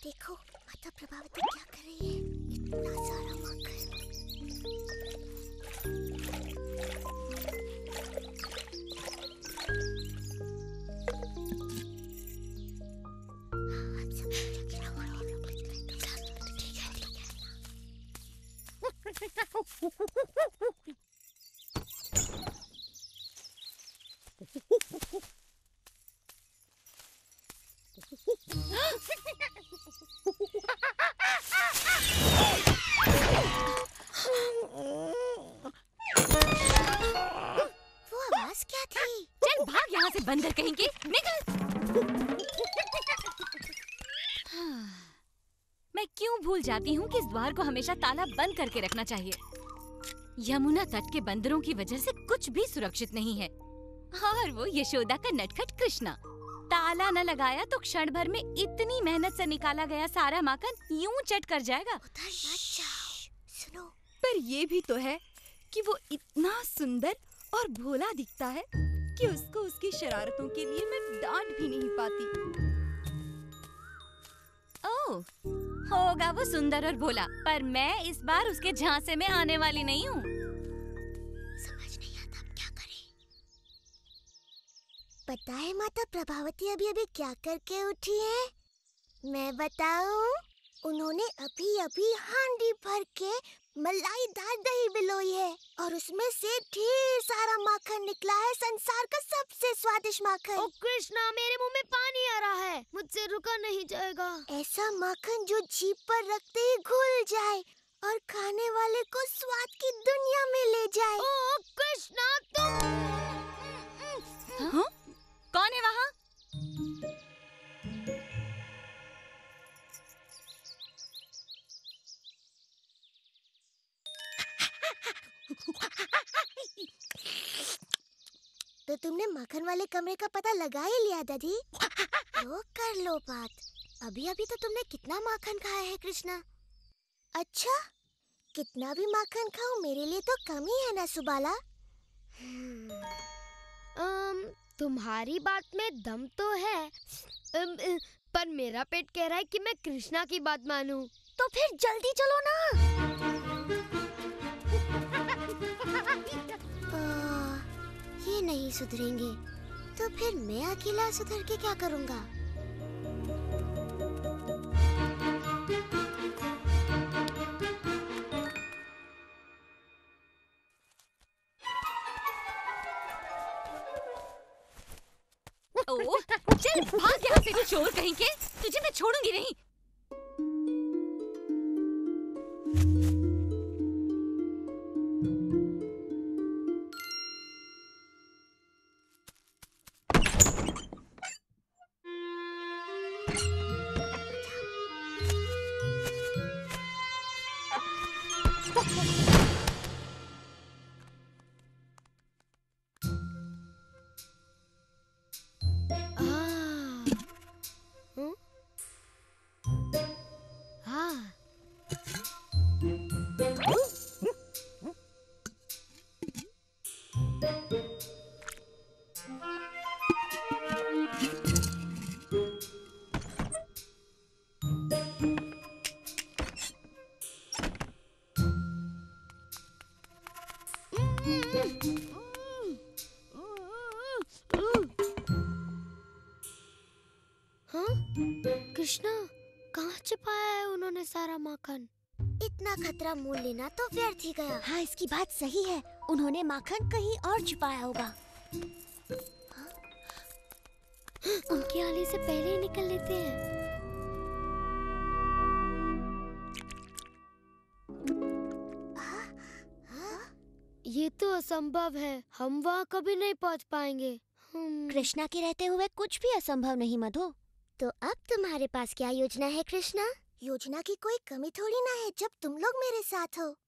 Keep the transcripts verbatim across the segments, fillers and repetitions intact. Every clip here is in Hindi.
देखो माता प्रभावती क्या कर रही है, इतना सारा माखन। वो आवाज क्या थी? चल भाग यहाँ से बंदर कहेंगे, निकल। मैं क्यों भूल जाती हूँ कि इस द्वार को हमेशा ताला बंद करके रखना चाहिए। यमुना तट के बंदरों की वजह से कुछ भी सुरक्षित नहीं है। और वो यशोदा का नटखट कृष्णा, ताला न लगाया तो क्षण भर में इतनी मेहनत से निकाला गया सारा माखन यूं चट कर जाएगा। उधर मत जाओ, सुनो। पर ये भी तो है कि वो इतना सुंदर और भोला दिखता है कि उसको उसकी शरारतों के लिए मैं डांट भी नहीं पाती। ओह, होगा वो सुंदर और भोला, पर मैं इस बार उसके झांसे में आने वाली नहीं हूँ। समझ नहीं आता अब क्या करें। पता है माता प्रभावती अभी अभी क्या करके उठी है? मैं बताऊं? उन्होंने अभी अभी हांडी भर के मलाईदार दही बिलोई है और उसमें से ढेर सारा माखन निकला है, संसार का सबसे स्वादिष्ट माखन। ओ कृष्णा, मेरे मुंह में पानी आ रहा है, मुझसे रुका नहीं जाएगा। ऐसा माखन जो जीभ पर रखते ही घुल जाए और खाने वाले को स्वाद की दुनिया में ले जाए। ओ कृष्णा, तुम हाँ? कौन है वहाँ? तो तुमने माखन वाले कमरे का पता लगा ही लिया दादी? तो कर लो बात। अभी अभी तो तुमने कितना माखन खाया है कृष्णा? अच्छा, कितना भी माखन खाओ मेरे लिए तो कम ही है ना सुबाला? अम, तुम्हारी बात में दम तो है, अम, अ, पर मेरा पेट कह रहा है कि मैं कृष्णा की बात मानूं। तो फिर जल्दी चलो ना। आ, ये नहीं सुधरेंगे, तो फिर मैं अकेला सुधर के क्या करूँगा? ओह, चल भाग यहाँ से चोर कहीं के, तुझे मैं छोड़ूंगी नहीं। कृष्णा, कहाँ छिपाया है उन्होंने सारा माखन? इतना खतरा मोल लेना तो व्यर्थ ही गया। हाँ, इसकी बात सही है, उन्होंने माखन कहीं और छुपाया होगा। उनके आने से पहले ही निकल लेते हैं। ये तो असंभव है, हम वहाँ कभी नहीं पहुँच पाएंगे। कृष्णा के रहते हुए कुछ भी असंभव नहीं मधु। तो अब तुम्हारे पास क्या योजना है कृष्णा? योजना की कोई कमी थोड़ी ना है जब तुम लोग मेरे साथ हो।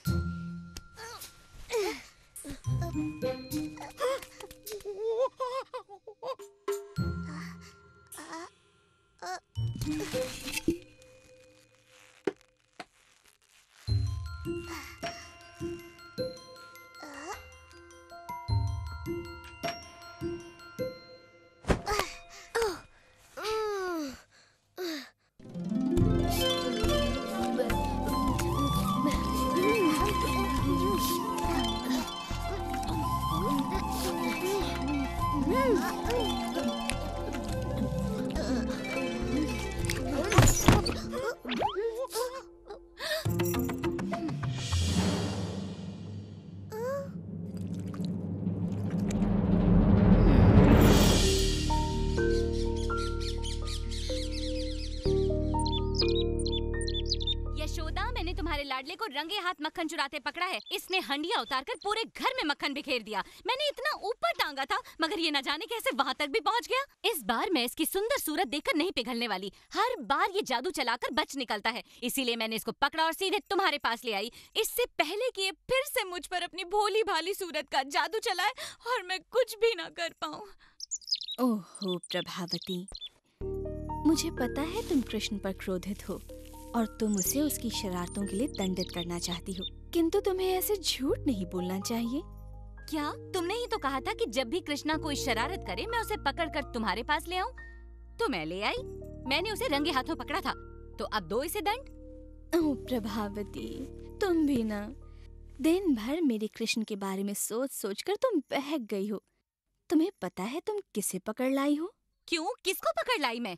लाडले को रंगे हाथ मक्खन चुराते पकड़ा है। इसने हंडिया उतारकर पूरे घर में मक्खन बिखेर दिया। मैंने इतना ऊपर टांगा था, मगर ये न जाने कैसे वहाँ तक भी पहुँच गया। इस बार मैं इसकी सुंदर सूरत देखकर नहीं पिघलने वाली। हर बार ये जादू चलाकर बच निकलता है, इसीलिए मैंने इसको पकड़ा और सीधे तुम्हारे पास ले आई, इससे पहले कि ये फिर से मुझ पर अपनी भोली भाली सूरत का जादू चलाए और मैं कुछ भी ना कर पाऊँ। ओहो प्रभावती, मुझे पता है तुम कृष्ण पर क्रोधित हो और तुम उसे उसकी शरारतों के लिए दंडित करना चाहती हो, किंतु तुम्हें ऐसे झूठ नहीं बोलना चाहिए। क्या तुमने ही तो कहा था कि जब भी कृष्णा कोई शरारत करे मैं उसे पकड़कर तुम्हारे पास ले आऊं? तो मैं ले आई। मैंने उसे रंगे हाथों पकड़ा था, तो अब दो इसे दंड। ओह प्रभावती, तुम भी ना, दिन भर मेरे कृष्ण के बारे में सोच सोच कर तुम बहक गई हो। तुम्हें पता है तुम किसे पकड़ लाई हो? क्यों, किसको पकड़ लाई मैं?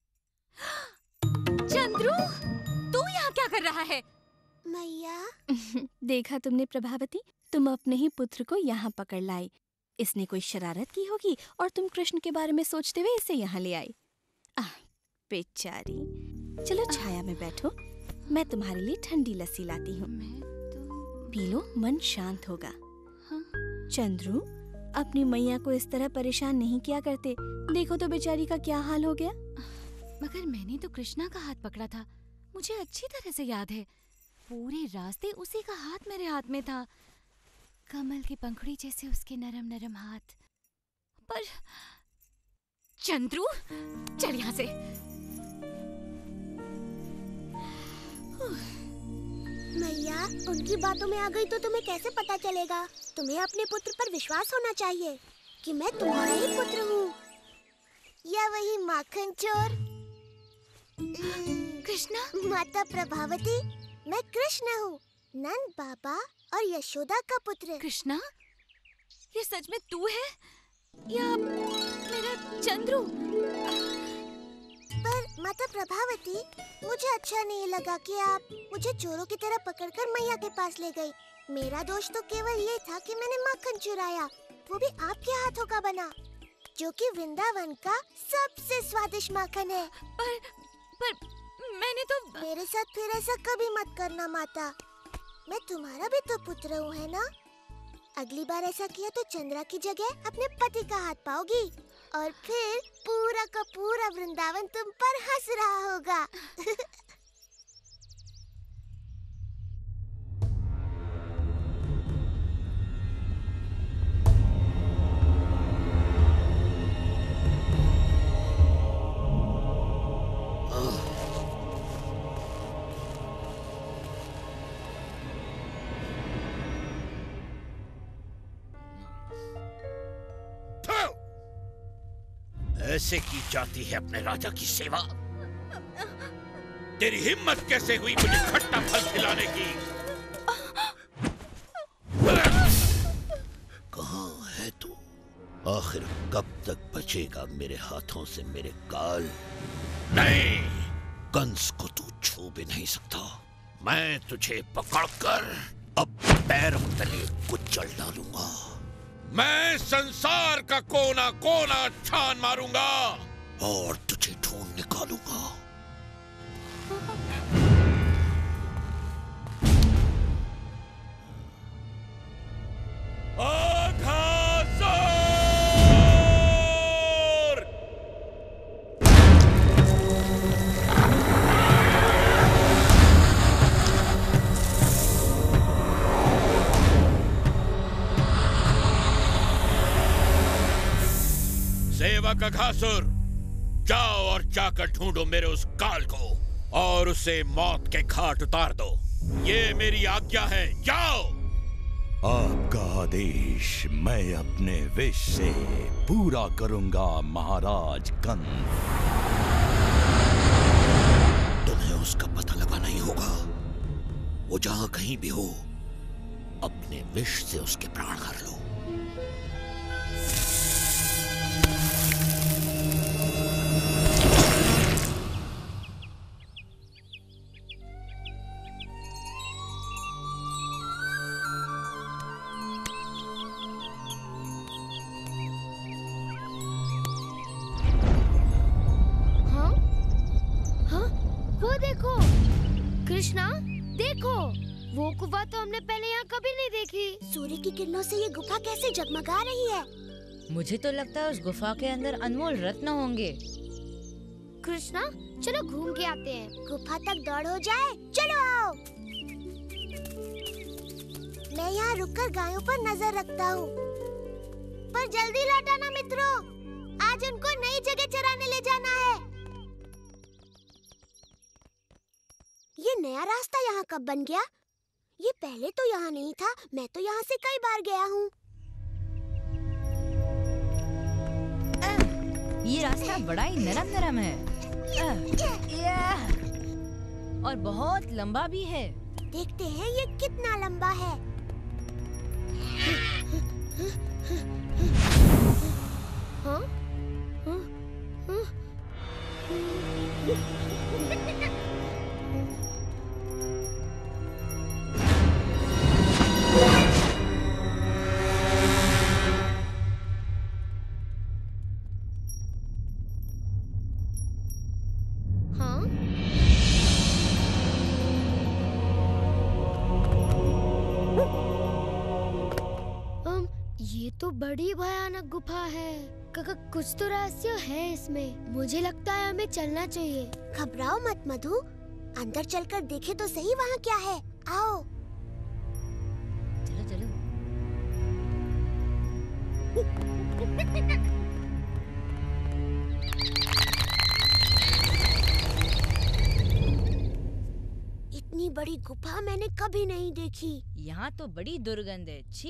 चंद्रू, तू यहाँ क्या कर रहा है? मैया देखा तुमने प्रभावती, तुम अपने ही पुत्र को यहाँ पकड़ लाई। इसने कोई शरारत की होगी और तुम कृष्ण के बारे में सोचते हुए इसे यहाँ ले आई। आह बेचारी, चलो छाया में बैठो, मैं तुम्हारे लिए ठंडी लस्सी लाती हूँ। तो... पी लो, मन शांत होगा। हाँ? चंद्रू, अपनी मैया को इस तरह परेशान नहीं किया करते। देखो तो बेचारी का क्या हाल हो गया। मगर मैंने तो कृष्णा का हाथ पकड़ा था, मुझे अच्छी तरह से याद है। पूरे रास्ते उसी का हाथ मेरे हाथ में था, कमल की पंखुड़ी जैसे उसके नरम नरम हाथ। पर चंद्रू, चल यहाँ से। मैया, उनकी बातों में आ गई तो तुम्हें कैसे पता चलेगा? तुम्हें अपने पुत्र पर विश्वास होना चाहिए कि मैं तुम्हारा ही पुत्र हूँ। या वही माखन चोर कृष्णा? माता प्रभावती, मैं कृष्ण हूँ, नंद बाबा और यशोदा का पुत्र। कृष्णा, ये सच में तू है या मेरा चंद्रू? पर माता प्रभावती, मुझे अच्छा नहीं लगा कि आप मुझे चोरों की तरह पकड़कर मैया के पास ले गई। मेरा दोष तो केवल ये था कि मैंने माखन चुराया, वो भी आपके हाथों का बना, जो कि वृंदावन का सबसे स्वादिष्ट माखन है। पर, पर मैंने तो... मेरे साथ फिर ऐसा कभी मत करना माता, मैं तुम्हारा भी तो पुत्र हूँ, है ना? अगली बार ऐसा किया तो चंद्रा की जगह अपने पति का हाथ पाओगी और फिर पूरा का पूरा वृंदावन तुम पर हंस रहा होगा। ऐसे की जाती है अपने राजा की सेवा? तेरी हिम्मत कैसे हुई मुझे खट्टा फल खिलाने की? कहाँ है तू? आखिर कब तक बचेगा मेरे हाथों से मेरे काल? नहीं, कंस को तू छू भी नहीं सकता। मैं तुझे पकड़कर अब पैरों तले कुचल डालूंगा। मैं संसार का कोना कोना छान मारूंगा और तुझे ढूंढ निकालूंगा। अघासुर! सेवक अघासुर, जाओ और जाकर ढूंढो मेरे उस काल को और उसे मौत के घाट उतार दो। ये मेरी आज्ञा है, जाओ। आपका आदेश मैं अपने विश से पूरा करूंगा महाराज कंस। तुम्हें उसका पता लगाना ही होगा। वो जहां कहीं भी हो, अपने विश से उसके प्राण हर लो। हाँ? हाँ? वो देखो कृष्णा, देखो वो गुफा तो हमने पहले यहाँ कभी नहीं देखी। सूर्य की किरणों से ये गुफा कैसे जगमगा रही है? मुझे तो लगता है उस गुफा के अंदर अनमोल रत्न होंगे। कृष्णा, चलो घूम के आते हैं। गुफा तक दौड़ हो जाए, चलो आओ। मैं यहाँ रुककर गायों पर नजर रखता हूँ, पर जल्दी लौट आना मित्रों, आज उनको नई जगह चराने ले जाना है। ये नया रास्ता यहाँ कब बन गया? ये पहले तो यहाँ नहीं था। मैं तो यहाँ से कई बार गया हूँ। ये रास्ता बड़ा ही नरम नरम है और बहुत लंबा भी है। देखते हैं ये कितना लंबा है। हाँ? हाँ? हाँ? तो बड़ी भयानक गुफा है। क- कुछ तो रहस्य है इसमें। मुझे लगता है हमें चलना चाहिए। घबराओ मत मधु, अंदर चलकर देखे तो सही वहाँ क्या है। आओ। चलो चलो। इतनी बड़ी गुफा मैंने कभी नहीं देखी। यहाँ तो बड़ी दुर्गंध है। छी।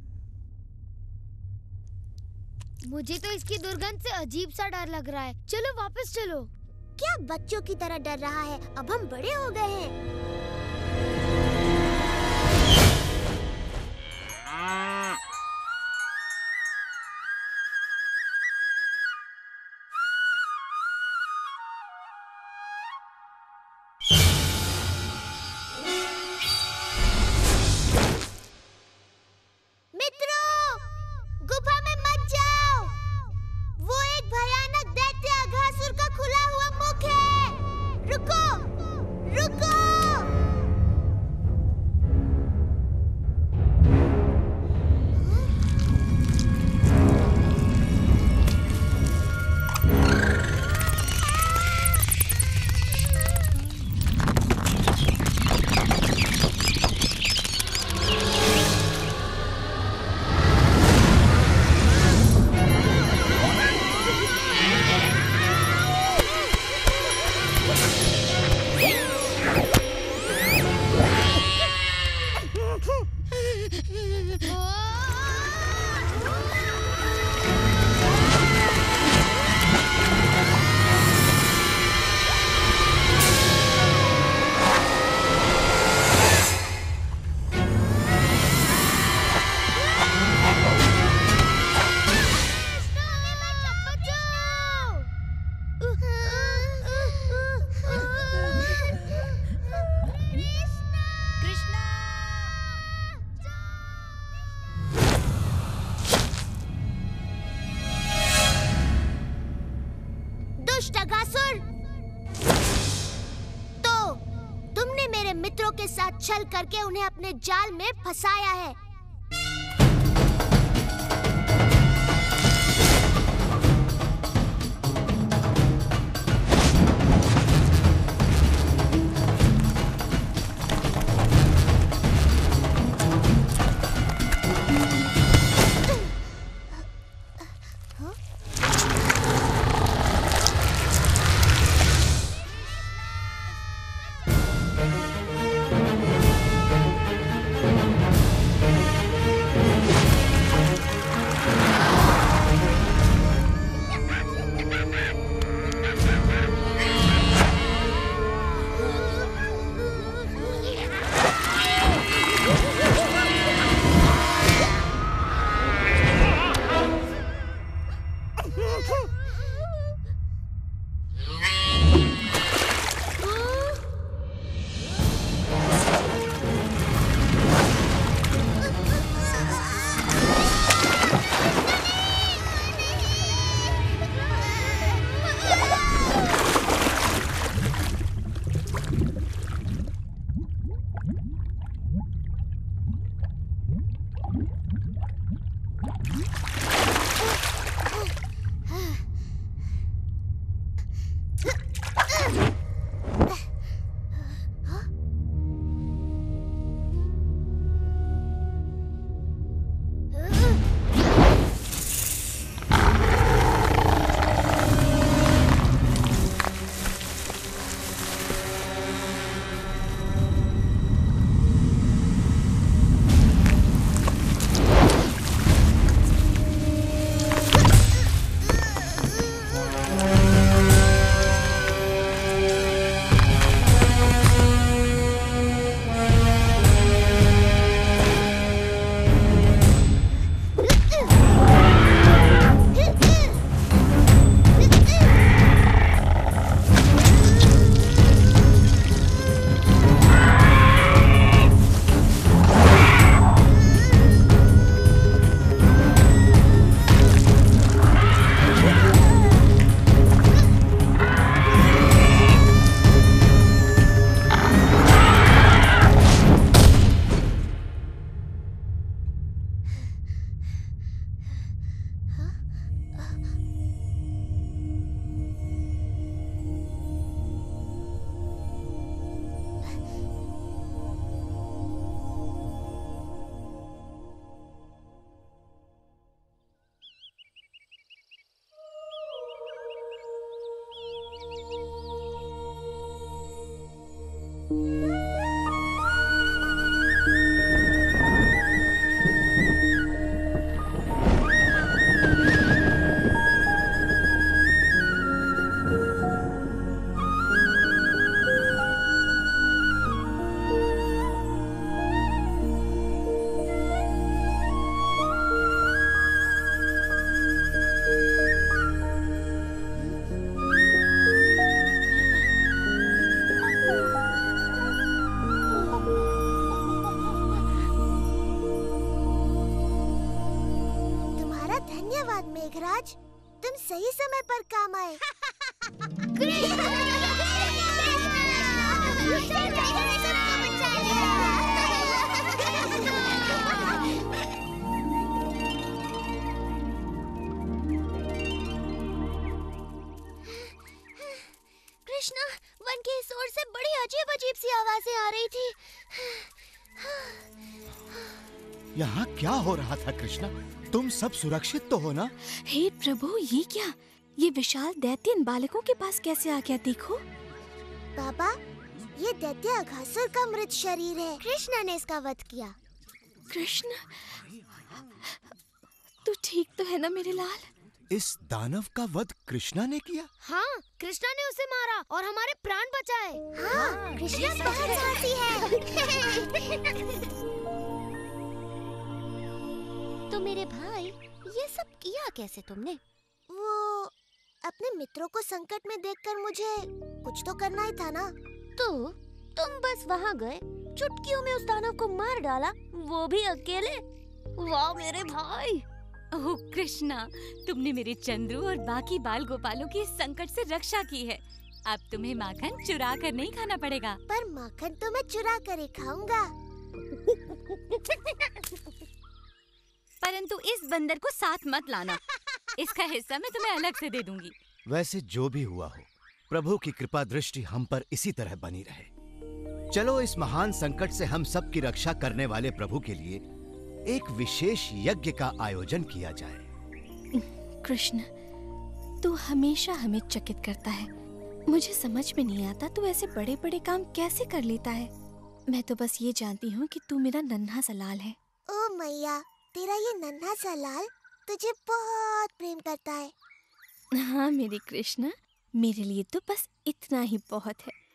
मुझे तो इसकी दुर्गंध से अजीब सा डर लग रहा है। चलो वापस चलो। क्या बच्चों की तरह डर रहा है? अब हम बड़े हो गए हैं। अघासुर, तो तुमने मेरे मित्रों के साथ छल करके उन्हें अपने जाल में फंसाया है। मेघराज, तुम सही समय पर काम आए। कृष्णा, वन के इस ओर से बड़ी अजीब अजीब सी आवाजें आ रही थी। यहाँ क्या हो रहा था कृष्णा? तुम सब सुरक्षित तो हो ना? हे प्रभु, ये क्या? ये विशाल दैत्य इन बालकों के पास कैसे आ गया? देखो पापा, ये दैत्य अघासुर का मृत शरीर है। कृष्णा ने इसका वध किया। कृष्ण, तू ठीक तो है ना मेरे लाल? इस दानव का वध कृष्णा ने किया? हाँ, कृष्णा ने उसे मारा और हमारे प्राण बचाए। हाँ, कृष्णा बहुत साहसी है। तो मेरे भाई, ये सब किया कैसे तुमने? वो अपने मित्रों को संकट में देखकर मुझे कुछ तो करना ही था ना। तो तुम बस वहाँ गए, चुटकियों में उस दानव को मार डाला, वो भी अकेले। वाह मेरे भाई। ओह कृष्णा, तुमने मेरे चंद्रू और बाकी बाल गोपालों की इस संकट से रक्षा की है। अब तुम्हें माखन चुरा कर नहीं खाना पड़ेगा। पर माखन तो मैं चुरा कर ही खाऊंगा। परंतु इस बंदर को साथ मत लाना। इसका हिस्सा मैं तुम्हें अलग से दे दूंगी। वैसे जो भी हुआ हो, प्रभु की कृपा दृष्टि हम पर इसी तरह बनी रहे। चलो इस महान संकट से हम सब की रक्षा करने वाले प्रभु के लिए एक विशेष यज्ञ का आयोजन किया जाए। कृष्ण, तू हमेशा हमें चकित करता है। मुझे समझ में नहीं आता तू ऐसे बड़े बड़े काम कैसे कर लेता है। मैं तो बस ये जानती हूँ कि तू मेरा नन्हा सा लाल है। ओ मैया, तेरा ये नन्हा सा लाल तुझे बहुत प्रेम करता है। हाँ मेरे कृष्ण, मेरे लिए तो बस इतना ही बहुत है।